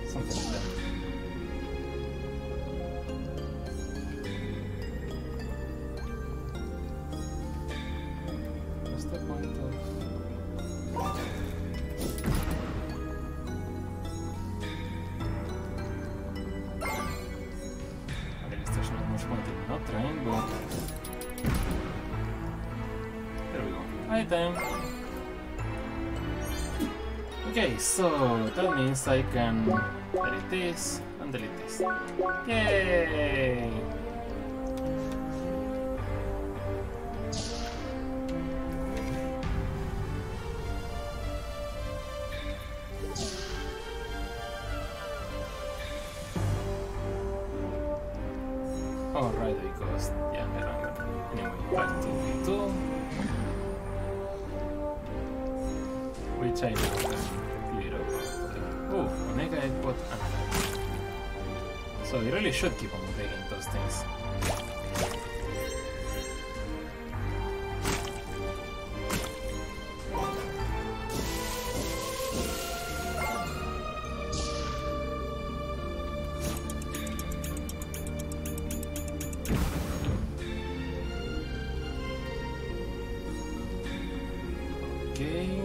Something like that. What's the point of... I guess there's not much point in not trying, but... There we go. Item! Okay, so that means I can delete this and delete this. Yay! Oh, right, because yeah, I remember. Anyway, back to V2, which I know. Oh, Omega Equot Analyze. So you really should keep on taking those things. Okay.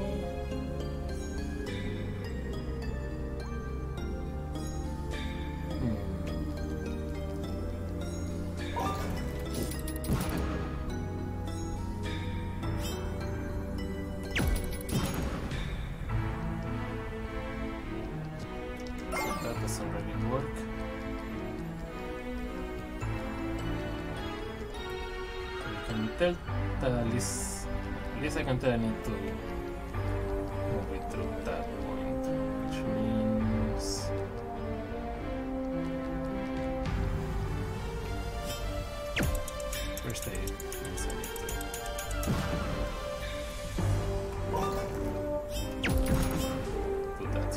That doesn't really work. You can tell that at least I can tell I need to move it through that point, which means first aid means I need to do that.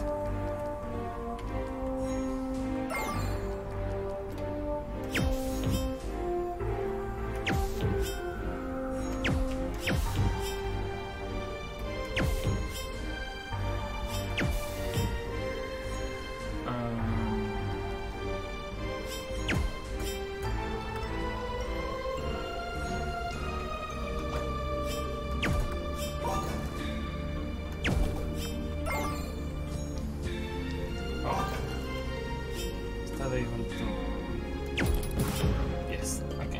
Able to... Yes, okay.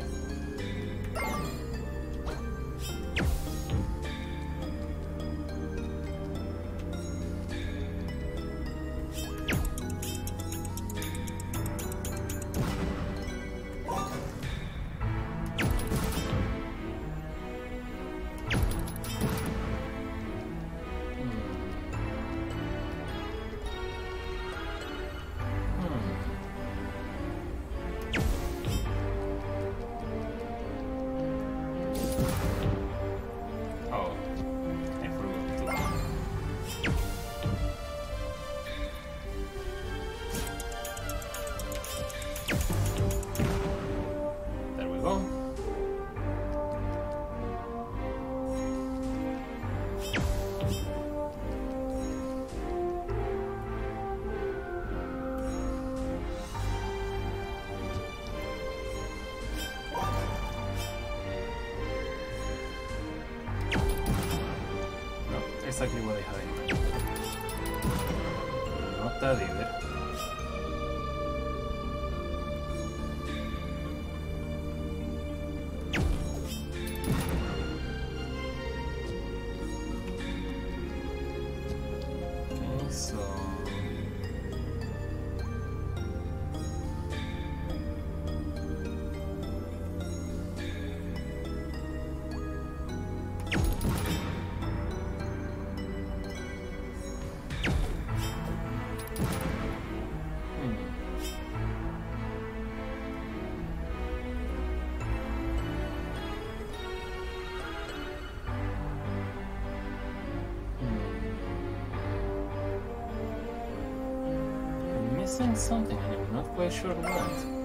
Exactly what I had in mind. Not that either. Okay, so missing something and I'm not quite sure what.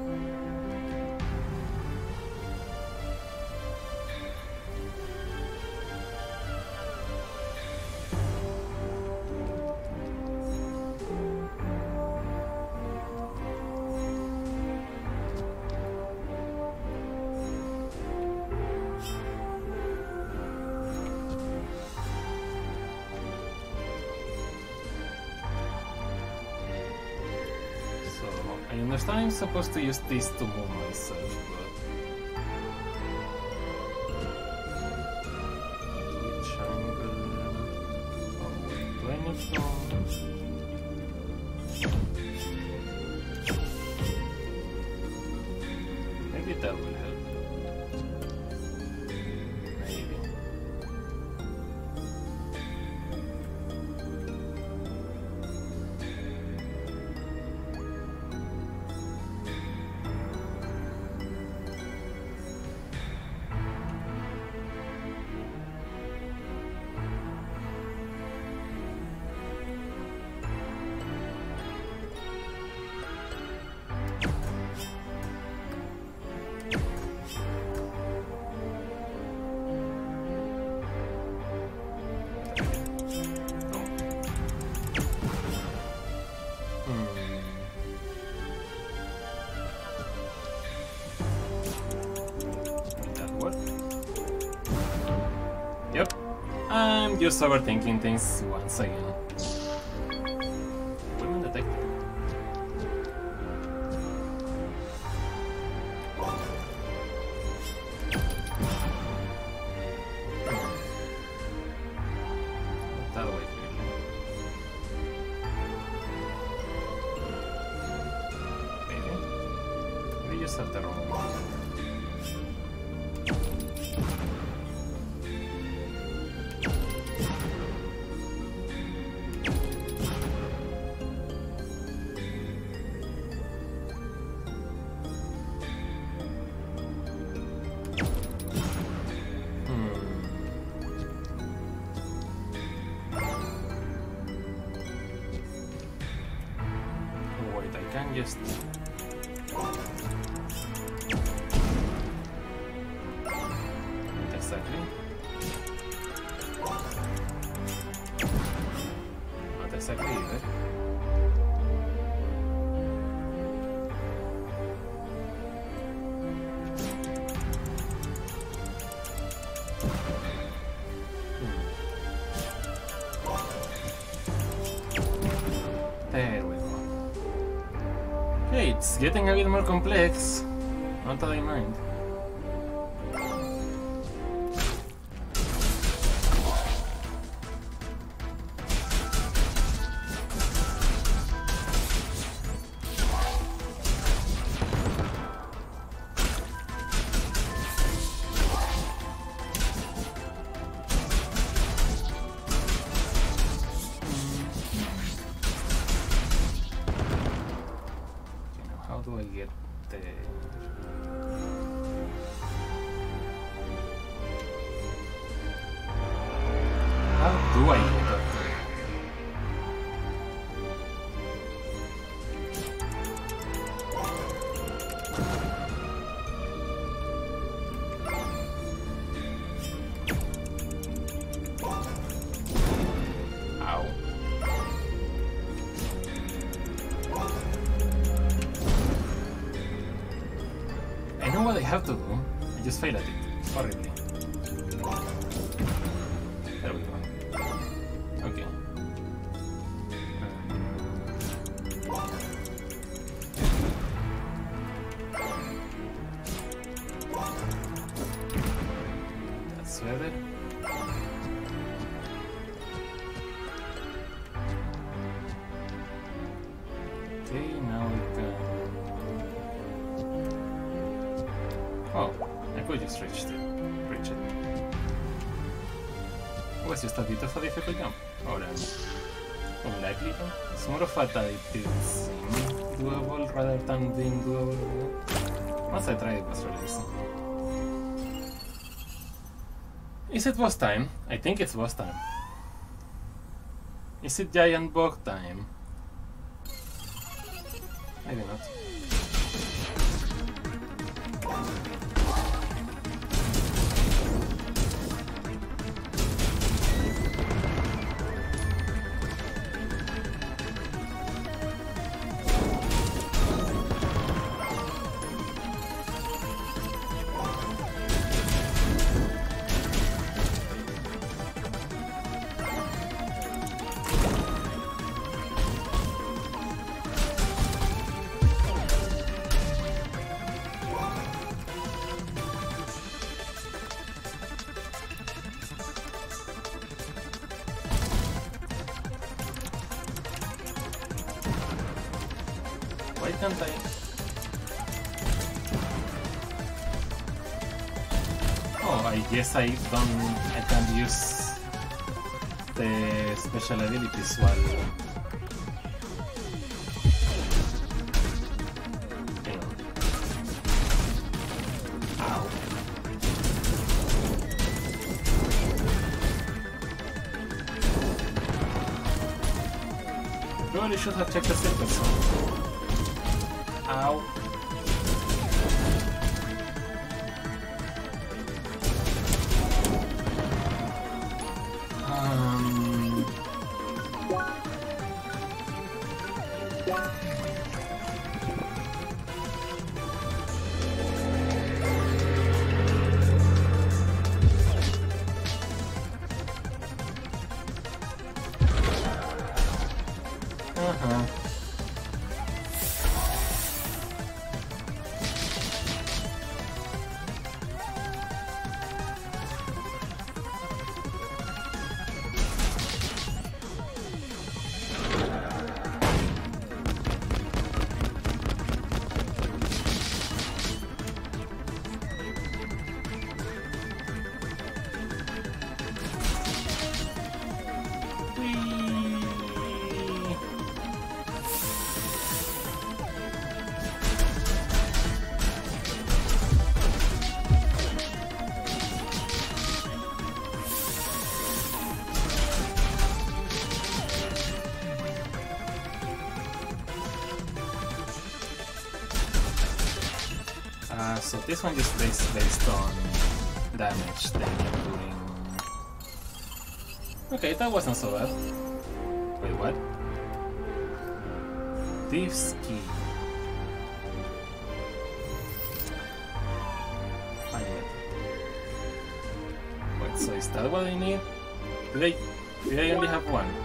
I understand I'm supposed to use this to move myself, but... Which angle... Oh, wait, do I need to... Maybe that will help. Maybe. I'm just overthinking things once again. Women detected. That way, maybe. We just have the wrong one. Just not exactly. Not exactly either. There we go. Hey, it's getting a bit more complex. Not that I mind. Do I get there? How do I get up there? Ow. I know what I have to do, I just fail at it, horribly. There we go. Okay. That's better. Okay, now we can... Oh, I could just reach it. It was just a bit of a difficult jump. Or unlikely jump. It's more of a that it seems doable rather than being doable. Once I tried, it was really easy. Is it boss time? I think it's boss time. Is it giant bug time? Maybe not. canta ahí. Oh, I guess I can use the special abilities while... Ow. Probably should have checked the circles. Ow. So this one just based on damage taken during... Okay, that wasn't so bad. Wait, what? Thief's Key. Wait, so is that what I need? Did I only have one?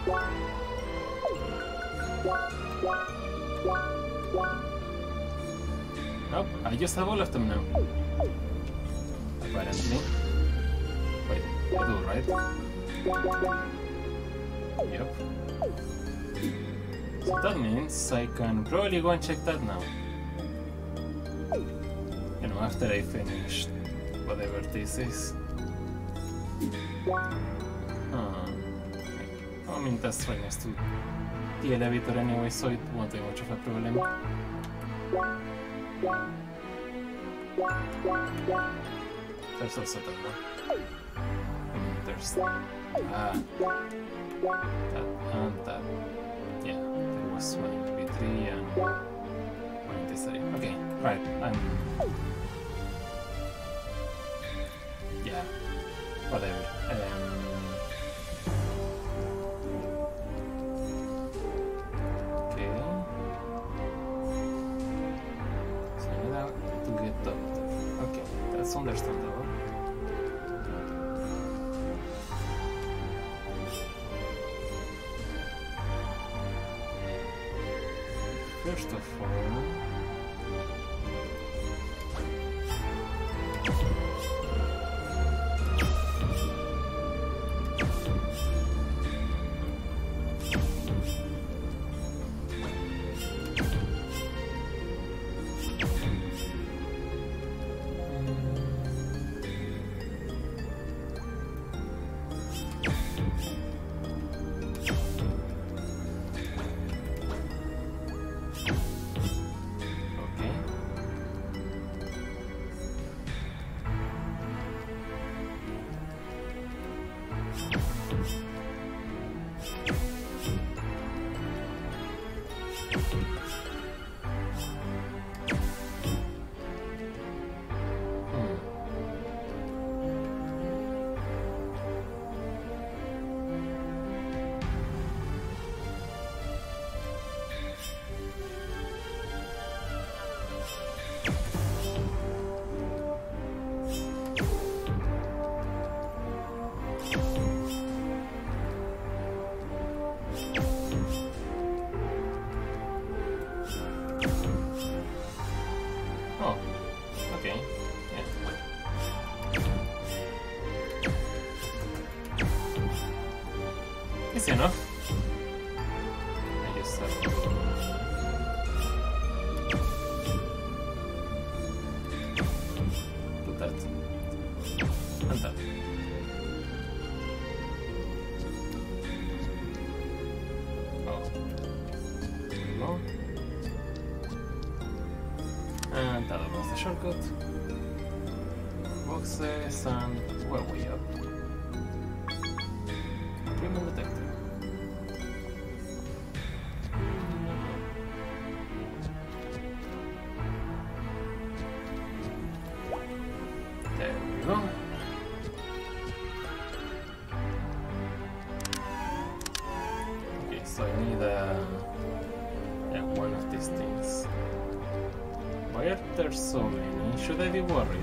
Nope, I just have all of them now. Apparently. Wait, I do, right? Yep. So that means I can probably go and check that now. You know, after I finish whatever this is. I mean, that's right next to the elevator anyway, so it won't be much of a problem. There's also that one. There's that and that. Yeah, there was one in B3 and one in this area. Okay, right. Yeah, whatever. That's understandable. First of all, we go. And that opens the shortcut. Boxes and we're way up. Equipment detector. There we go. Okay, so I need one of these things. Why are there so many? Should I be worried?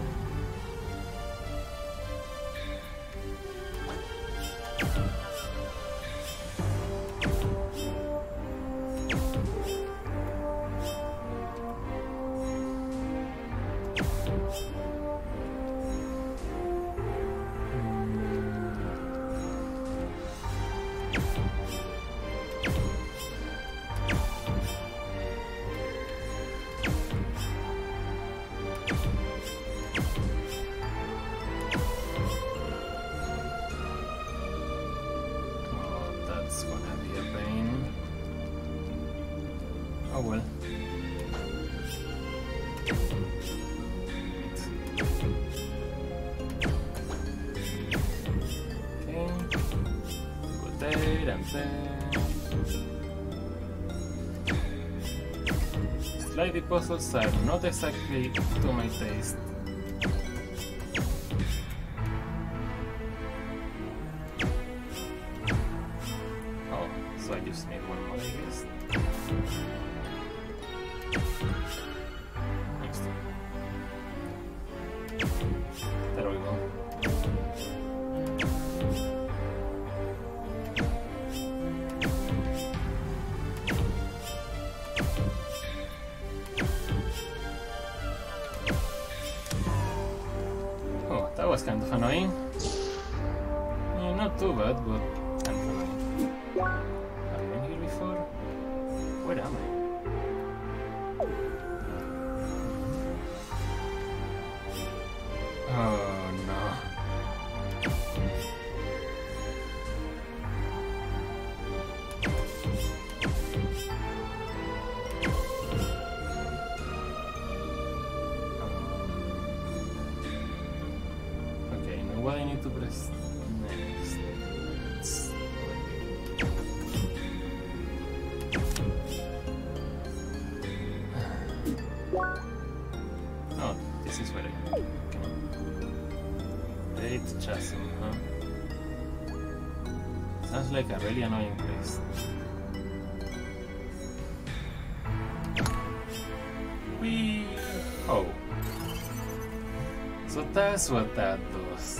Oh well. Okay. Put there and there. Slightly puzzles are not exactly to my taste. Oh, so I just need one more, I guess. Next. There we go. Oh, that was kind of annoying. Yeah, not too bad, but kind of annoying. Have you been here before? Where am I? Oh no. Okay, now what I need to press next? Oh, this is where I am. Okay. Great chasm, huh? Sounds like a really annoying place. Whee! Oh. So that's what that does.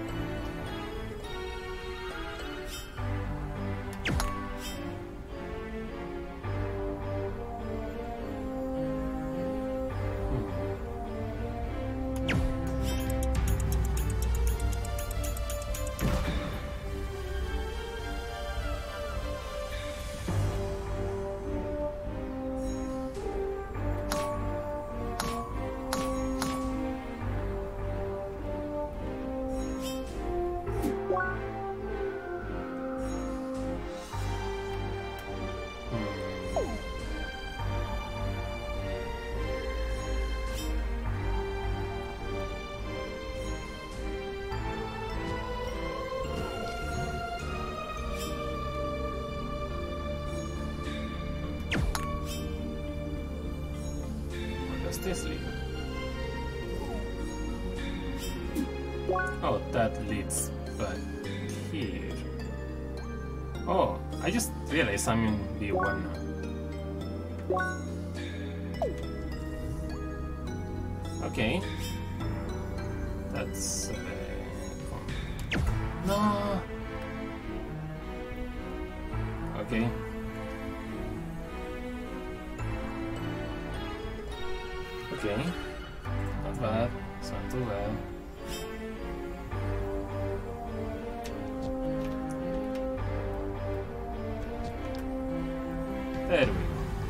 This lead? Oh, that leads back here. Oh, I just realized I'm in B1 now. Okay. That's... no! Okay. Okay, not bad, it's not too bad. There we go.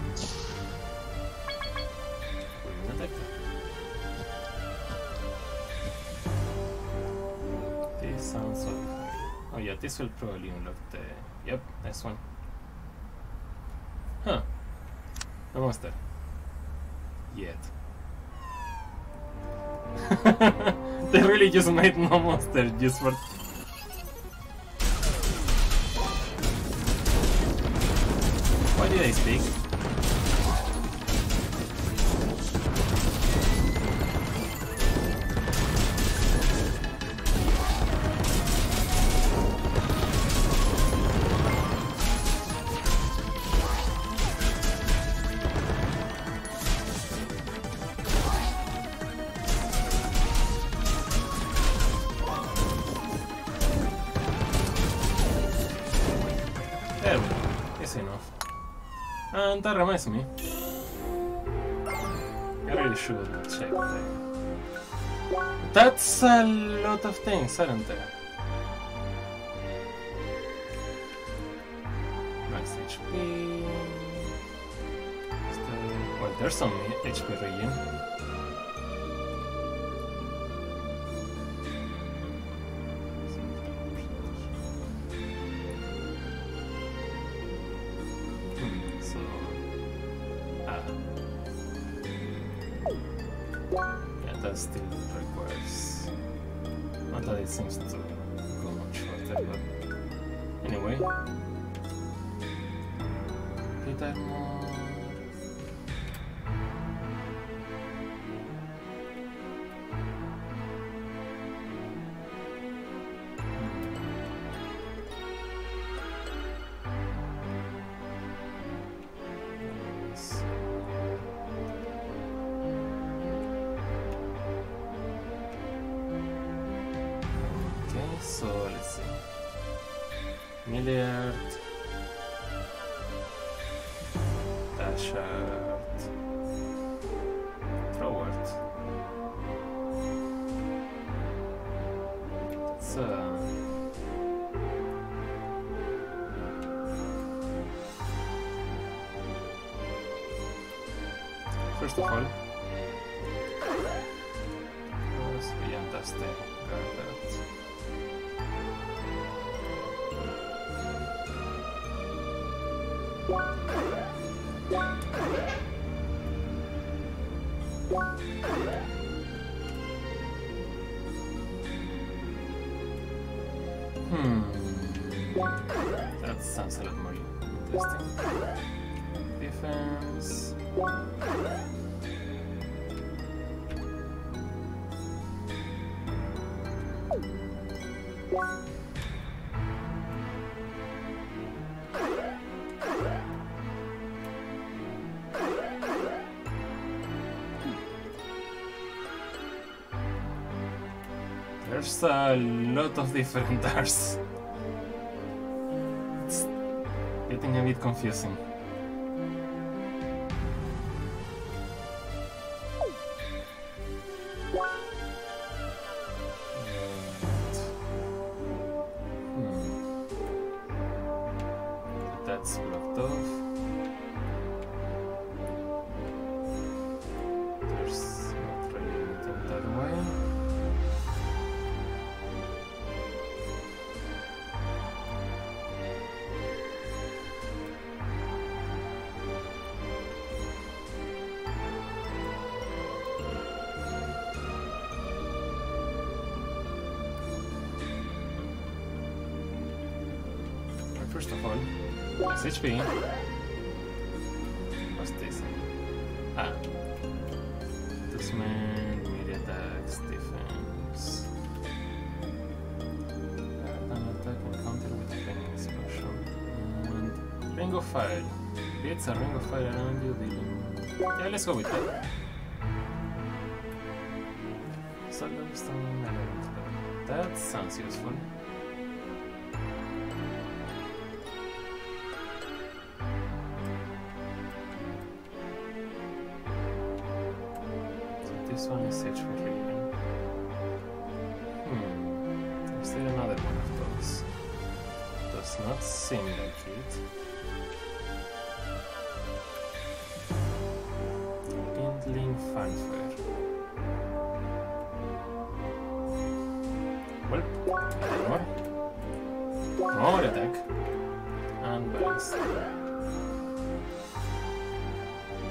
This sounds so... oh yeah, this will probably unlock the... yep, nice one. Huh. No monster. Yet. They really just made no monster just for... Why did I speak? There we go. It's enough. And that reminds me. I really should check that. That's a lot of things, aren't there? Max HP. Well, there's some HP regen. That still requires... Not that it seems to go much further, but... Anyway... Did I more... So let's see. Milliard, dash art, throw art. So first of all, fantastic card art. That sounds a lot more interesting. Defense. There's a lot of different arts. It's getting a bit confusing. That's blocked off. There's not really anything that way. First of all, HP. What's this? Ah. Dismount, melee attacks, defense. An attack and counter with a flaming explosion. And ring of fire. Creates a ring of fire around you, dealing. Yeah, let's go with that. That sounds useful. This one is HP regen. Is there another one of those? Does not seem like it. Kindling fanfare. Well, more attack and balance.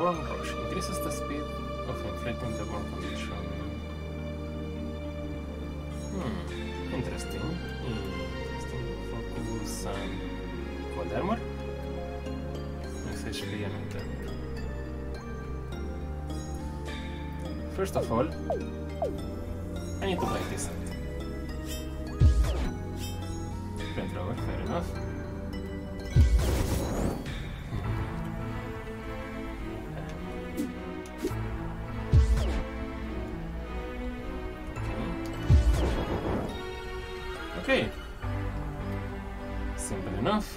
Burn Rush increases the speed of inflicting the burn condition. Interesting. Focus on cold armor. Max HP and item. First of all, I need to play this out. Flamethrower, fair enough. Okay. Simple enough.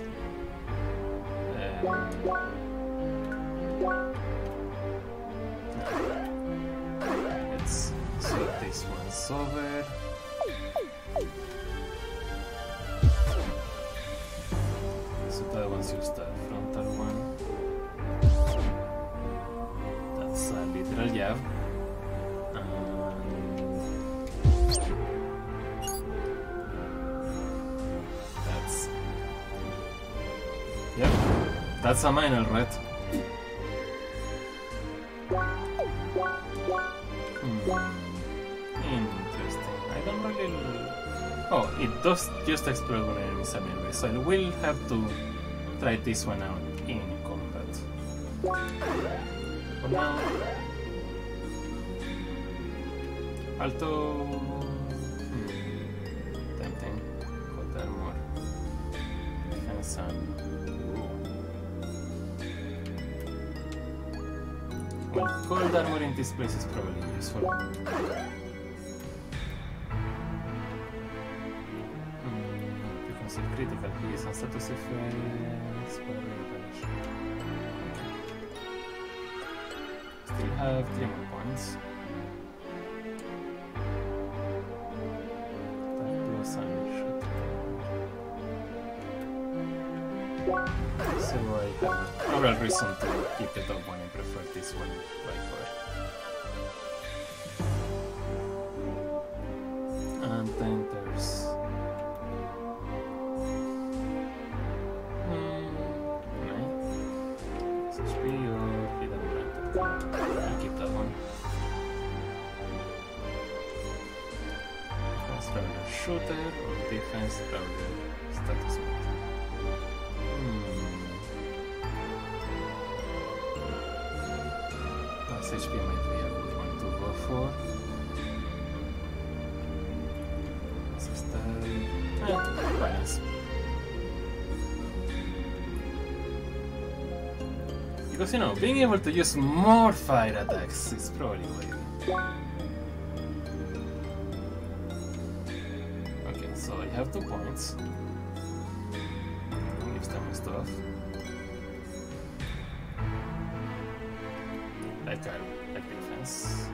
Let's sort this one's over. So that one's used the frontal one. That's a literal jab. Yep, that's a minor red. Interesting. I don't really... Oh, it does just explode when enemies are nearby, so I will have to try this one out in combat. For now... Alto... Tempting. Cold armor. Defense and... Well, cold armor in this place is probably useful. You can see critical hits and status effects. Still have 3 more points. Plus and so I have no real reason to keep the top one. I prefer this one by far. And then there's HP or hidden brand. I'll keep that one. Defense rather shooter or defense rather status mode. HP might be a good one to go for. This is the balance. Because, you know, being able to use more fire attacks is probably way. Okay, so I have 2 points. Gives them stuff. Like defense.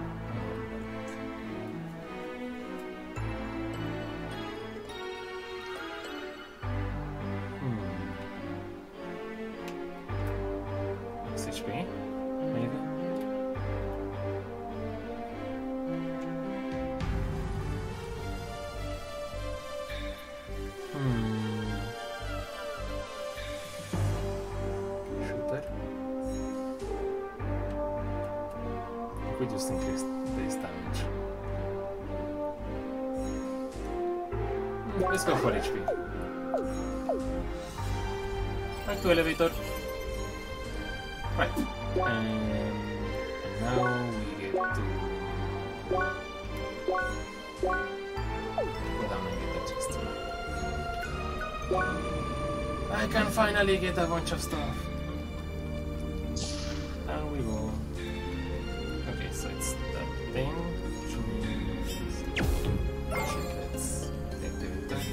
HP, maybe. Shooter. We just increase base damage. Let's go for HP. Back to elevator. Right. And now we get to go down and get the chest. I can finally get a bunch of stuff. And we go. Okay, so it's that thing, which means let's activate that.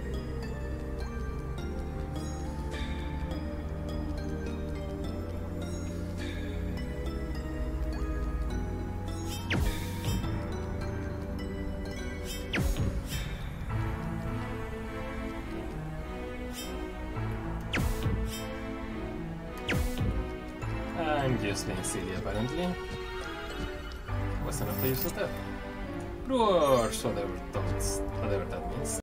I'm just being silly apparently. What's enough to use that? Brush, whatever that means.